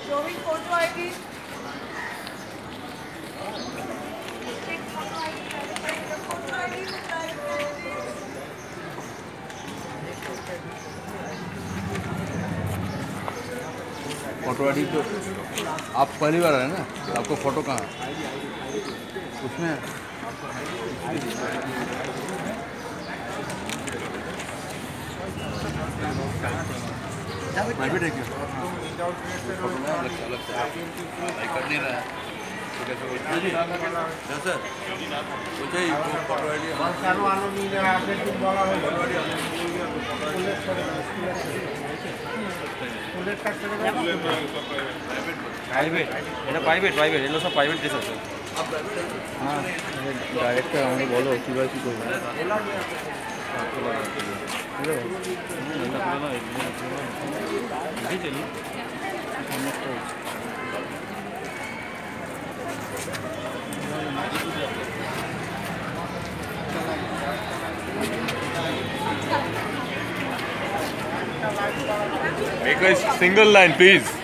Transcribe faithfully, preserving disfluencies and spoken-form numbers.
Showing photo I D. Take photo I D. Photo I D. Photo I D तो आप पहली बार आए ना, आपको फोटो कहाँ उसमें मैं भी देखिए अलग से कर नहीं रहा है सर मुझे फोटो आई डी प्राइवेट এটা প্রাইভেট প্রাইভেট এগুলো সব প্রাইভেট দেশ আছে हाँ डायरेक्ट हमें बोलो कि भाई की করবে Make a single line, please.